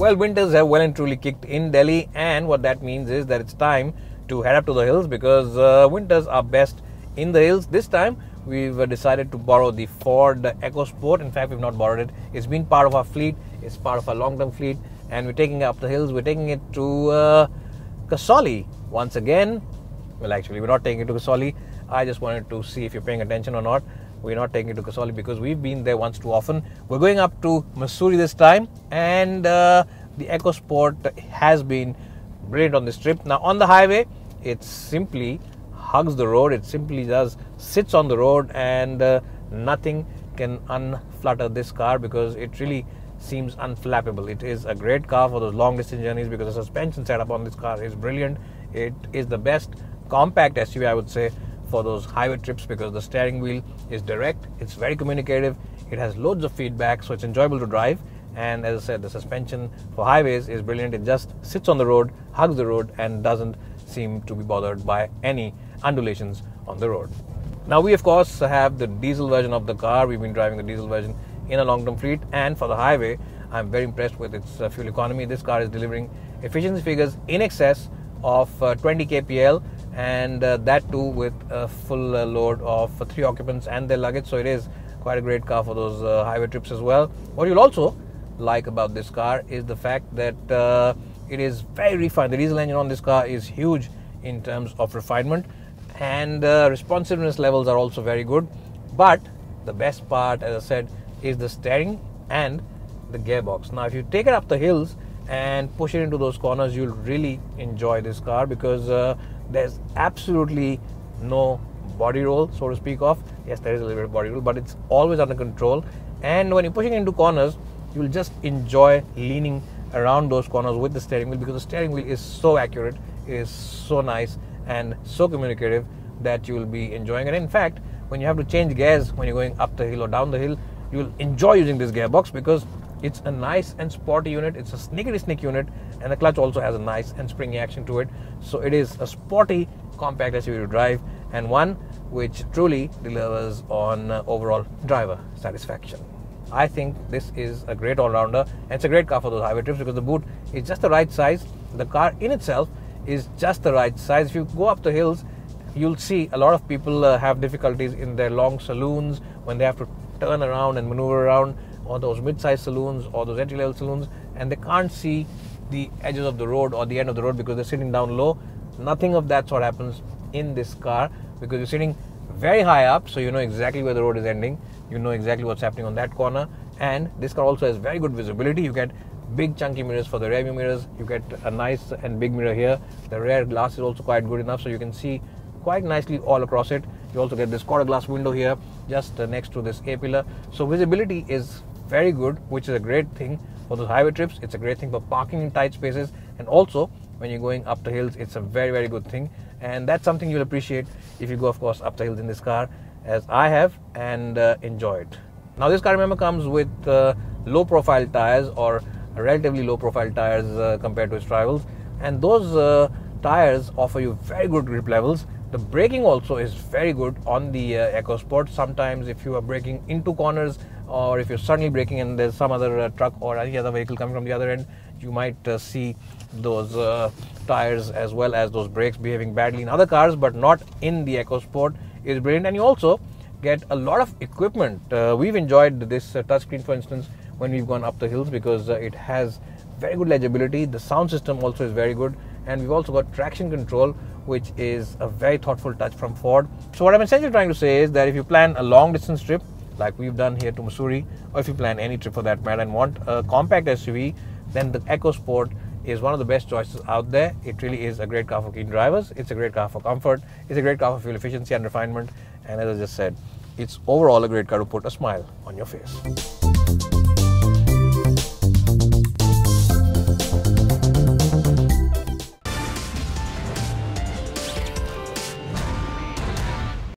Well, winters have well and truly kicked in Delhi, and what that means is that it's time to head up to the hills, because winters are best in the hills. This time we've decided to borrow the Ford EcoSport. In fact, we've not borrowed it. It's been part of our fleet. It's part of our long-term fleet, and we're taking it up the hills. We're taking it to Kasauli once again. Well, actually, we're not taking it to Kasauli. I just wanted to see if you're paying attention or not. We're not taking it to Kasauli because we've been there once too often. We're going up to Mussoorie this time, and the EcoSport has been brilliant on this trip. Now, on the highway, it simply hugs the road. It simply just sits on the road, and nothing can unflutter this car because it really seems unflappable. It is a great car for those long distance journeys because the suspension setup on this car is brilliant. It is the best compact SUV, I would say, for those highway trips because the steering wheel is direct, it's very communicative, it has loads of feedback, so it's enjoyable to drive. And as I said, the suspension for highways is brilliant. It just sits on the road, hugs the road, and doesn't seem to be bothered by any undulations on the road. Now, we of course have the diesel version of the car. We've been driving the diesel version in a long-term fleet, and for the highway, I'm very impressed with its fuel economy. This car is delivering efficiency figures in excess of 20 kpl, and that too with a full load of 3 occupants and their luggage. So it is quite a great car for those highway trips as well. What you'll also like about this car is the fact that it is very refined. The diesel engine on this car is huge in terms of refinement, and responsiveness levels are also very good. But the best part, as I said, is the steering and the gearbox. Now, if you take it up the hills and push it into those corners, you'll really enjoy this car because there's absolutely no body roll, so to speak of. Yes, there is a little bit of body roll, but it's always under control. And when you're pushing into corners, you'll just enjoy leaning around those corners with the steering wheel because the steering wheel is so accurate, it is so nice and so communicative that you'll be enjoying it. In fact, when you have to change gears when you're going up the hill or down the hill, you'll enjoy using this gearbox because it's a nice and sporty unit. It's a sneaky unit, and the clutch also has a nice and springy action to it. So it is a sporty, compact SUV to drive, and one which truly delivers on overall driver satisfaction. I think this is a great all-rounder, and it's a great car for those highway trips because the boot is just the right size. The car in itself is just the right size. If you go up the hills, you'll see a lot of people have difficulties in their long saloons when they have to turn around and maneuver around, or those mid-sized saloons or those entry-level saloons, and they can't see the edges of the road or the end of the road because they're sitting down low. Nothing of that sort happens in this car because you're sitting very high up, so you know exactly where the road is ending. You know exactly what's happening on that corner, and this car also has very good visibility. You get big chunky mirrors for the rear view mirrors. You get a nice and big mirror here. The rear glass is also quite good enough, so you can see quite nicely all across it. You also get this quarter glass window here just next to this A-pillar. So visibility is very good, which is a great thing for those highway trips. It's a great thing for parking in tight spaces, and also when you're going up the hills, it's a very good thing, and that's something you'll appreciate if you go, of course, up the hills in this car, as I have, and enjoy it. Now, this car, remember, comes with low profile tires, or relatively low profile tires compared to its rivals, and those tires offer you very good grip levels. The braking also is very good on the EcoSport. Sometimes if you are braking into corners, or if you're suddenly braking and there's some other truck or any other vehicle coming from the other end, you might see those tires as well as those brakes behaving badly in other cars, but not in the EcoSport. Is brilliant. And you also get a lot of equipment. We've enjoyed this touchscreen, for instance, when we've gone up the hills because it has very good legibility. The sound system also is very good, and we've also got traction control, which is a very thoughtful touch from Ford. So what I'm essentially trying to say is that if you plan a long distance trip like we've done here to Mussoorie, or if you plan any trip for that matter and want a compact SUV, then the EcoSport is one of the best choices out there. It really is a great car for keen drivers. It's a great car for comfort. It's a great car for fuel efficiency and refinement. And as I just said, it's overall a great car to put a smile on your face.